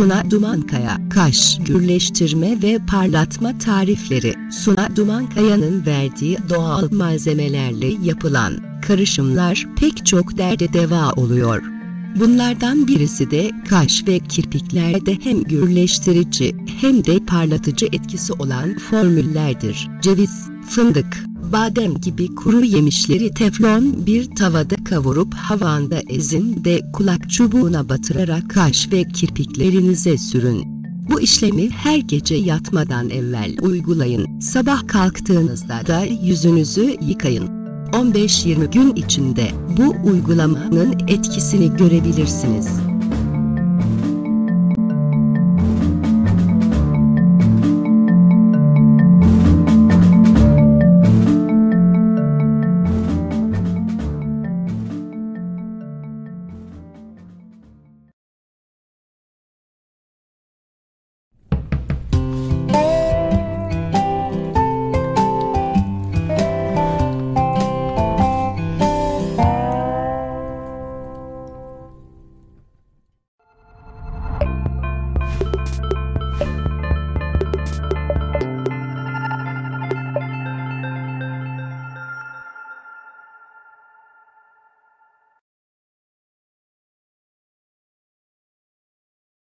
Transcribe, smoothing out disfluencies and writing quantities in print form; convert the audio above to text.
Suna Dumankaya, kaş gürleştirme ve parlatma tarifleri. Suna Dumankaya'nın verdiği doğal malzemelerle yapılan karışımlar pek çok derde deva oluyor. Bunlardan birisi de kaş ve kirpiklerde hem gürleştirici hem de parlatıcı etkisi olan formüllerdir. Ceviz, fındık, badem gibi kuru yemişleri teflon bir tavada kavurup havanda ezin de kulak çubuğuna batırarak kaş ve kirpiklerinize sürün. Bu işlemi her gece yatmadan evvel uygulayın. Sabah kalktığınızda da yüzünüzü yıkayın. 15-20 gün içinde bu uygulamanın etkisini görebilirsiniz.